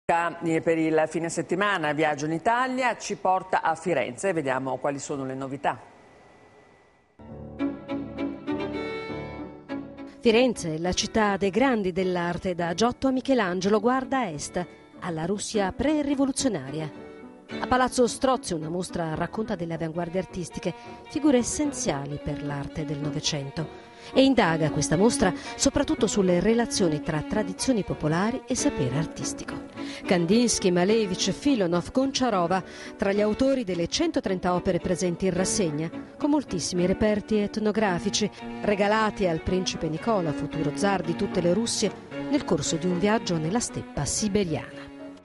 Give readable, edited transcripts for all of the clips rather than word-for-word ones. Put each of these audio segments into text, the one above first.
Per il fine settimana Viaggio in Italia ci porta a Firenze, vediamo quali sono le novità. Firenze, la città dei grandi dell'arte, da Giotto a Michelangelo, guarda a est, alla Russia pre-rivoluzionaria. A Palazzo Strozzi una mostra racconta delle avanguardie artistiche, figure essenziali per l'arte del Novecento. E indaga questa mostra soprattutto sulle relazioni tra tradizioni popolari e sapere artistico. Kandinsky, Malevich, Filonov, Gonciarova, tra gli autori delle 130 opere presenti in rassegna, con moltissimi reperti etnografici, regalati al principe Nicola, futuro zar di tutte le Russie, nel corso di un viaggio nella steppa siberiana.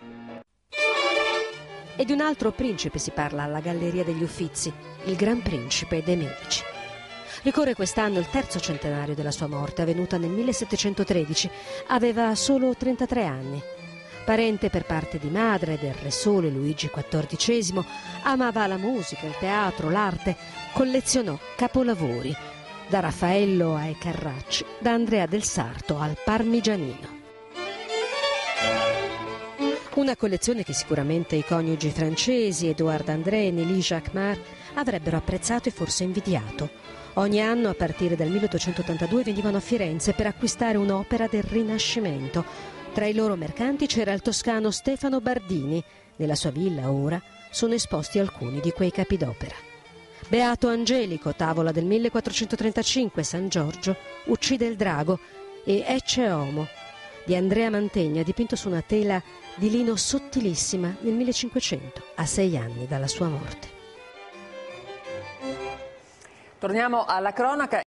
E di un altro principe si parla alla Galleria degli Uffizi, il Gran Principe dei Medici. Ricorre quest'anno il terzo centenario della sua morte, avvenuta nel 1713. Aveva solo 33 anni. Parente per parte di madre del Re Sole Luigi XIV, amava la musica, il teatro, l'arte, collezionò capolavori, da Raffaello ai Carracci, da Andrea del Sarto al Parmigianino. Una collezione che sicuramente i coniugi francesi, Édouard André e Élie Jacquemart, avrebbero apprezzato e forse invidiato. Ogni anno, a partire dal 1882, venivano a Firenze per acquistare un'opera del Rinascimento. Tra i loro mercanti c'era il toscano Stefano Bardini. Nella sua villa, ora, sono esposti alcuni di quei capi d'opera. Beato Angelico, tavola del 1435, San Giorgio, uccide il drago, e Ecce Homo, di Andrea Mantegna, dipinto su una tela di lino sottilissima nel 1500, a 6 anni dalla sua morte. Torniamo alla cronaca.